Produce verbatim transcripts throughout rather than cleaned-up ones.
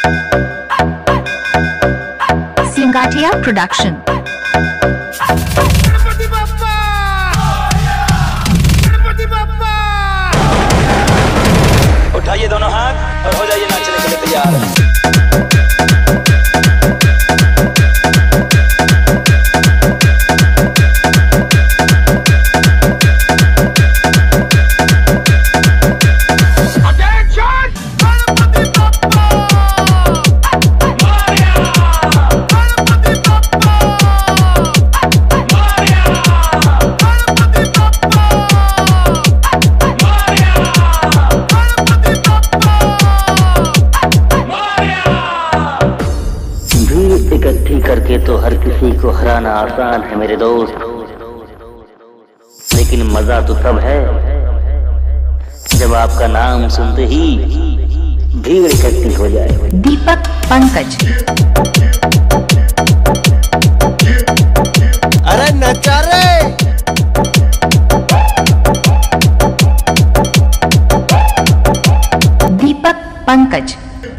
Singathia production. Ganpati Bappa, Ganpati Bappa. उठाइए दोनों हाथ और हो जाइए नाचने के लिए तैयार। इकट्ठी करके तो हर किसी को हराना आसान है मेरे दोस्त, लेकिन मजा तो तब है जब आपका नाम सुनते ही भीड़ इकट्ठी हो जाए। दीपक पंकज। अरे नचा रे। दीपक पंकज।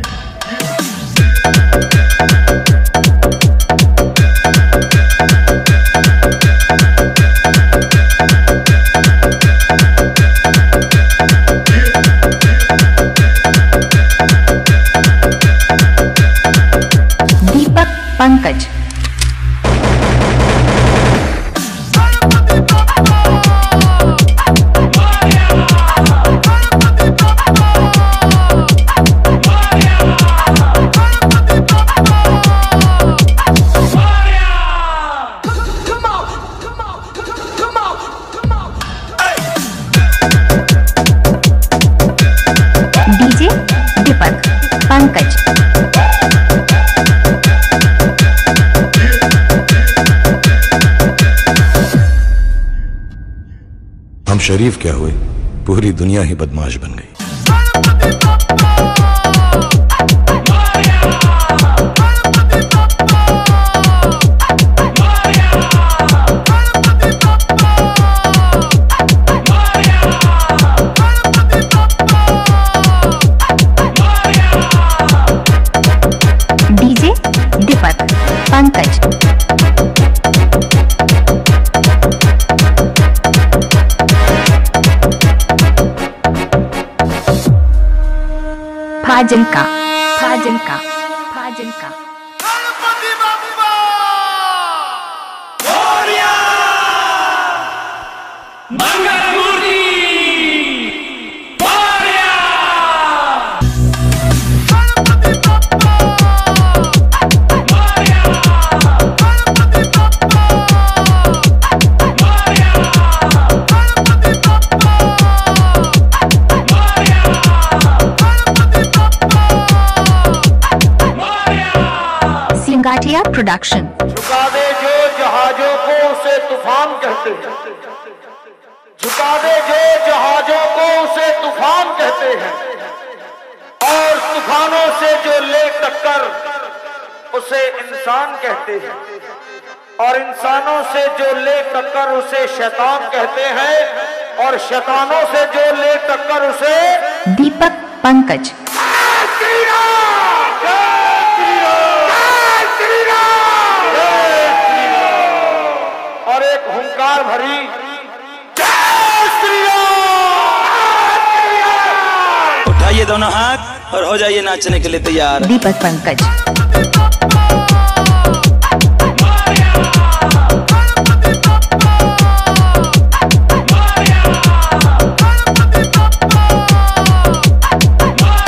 पंकज। डीजे दीपक पंकज। हम शरीफ क्या हुए, पूरी दुनिया ही बदमाश बन गई। डीजे दीपक पंकज। फाजिल्का, फाजिल्का, फाजिल्का। गणपति बप्पा, मोरया, मंगलमूर्ति, मोरया। गणपति बप्पा, मोरया, गणपति बप्पा, मोरया, गणपति बप्पा, सिंगाठिया प्रोडक्शन। झुका दे जो जहाजों को उसे तूफान कहते हैं, झुका दे जो जहाजों को उसे तूफान कहते हैं, और तूफानों से जो ले टक्कर उसे इंसान कहते हैं, और इंसानों से जो ले टक्कर उसे शैतान कहते हैं, और शैतानों से जो ले टक्कर उसे दीपक पंकज। और एक हुंकार भरी उठाइए दोनों हाथ और हो जाइए नाचने के लिए तैयार। दीपक पंकज।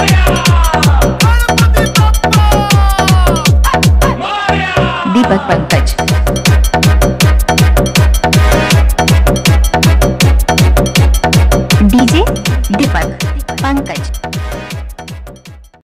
दीपक पंकज।